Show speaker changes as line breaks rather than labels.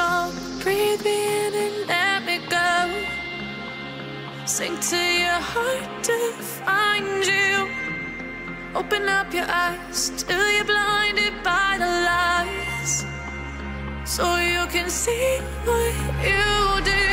strong. Breathe me in and let me go. Sink to your heart to find you. Open up your eyes till you're blinded by the lies, so you can see what you do.